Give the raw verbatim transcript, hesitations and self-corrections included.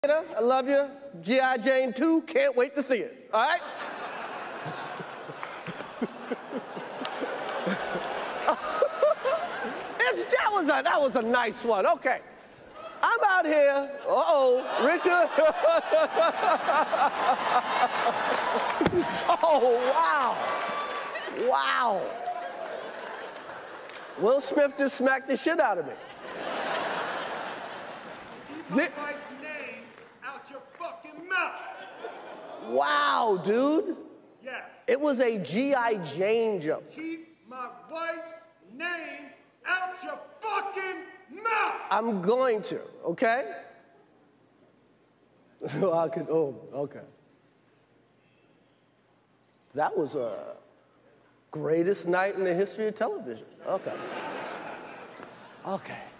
I love you. G I Jane two, can't wait to see it. All right? it's, that, was a, that was a nice one. Okay. I'm out here. Uh-oh, Richard. oh, wow. Wow. Will Smith just smacked the shit out of me. Keep my wife's name out your fucking mouth. Wow, dude. Yes. It was a G I Jane joke. Keep my wife's name out your fucking mouth. I'm going to, okay? I could, oh, okay. That was a greatest night in the history of television. Okay. Okay.